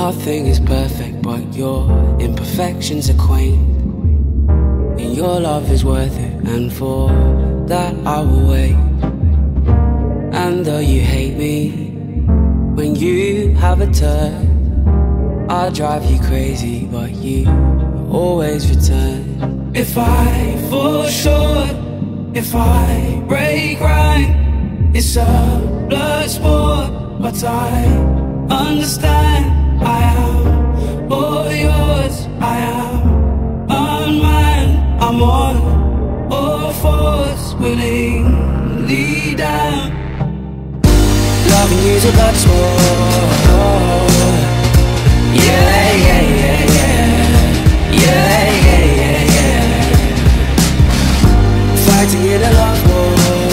Nothing is perfect, but your imperfections are quaint, and your love is worth it, and for that I will wait. And though you hate me, when you have a turn, I'll drive you crazy, but you always return. If I fall short, if I break right, it's a blood sport, but I understand. I am all yours, I am unmanned. I'm on all fours, willingly down. Loving you's a blood sport. Yeah, yeah, yeah, yeah. Yeah, yeah, yeah, yeah. Fighting in a love war.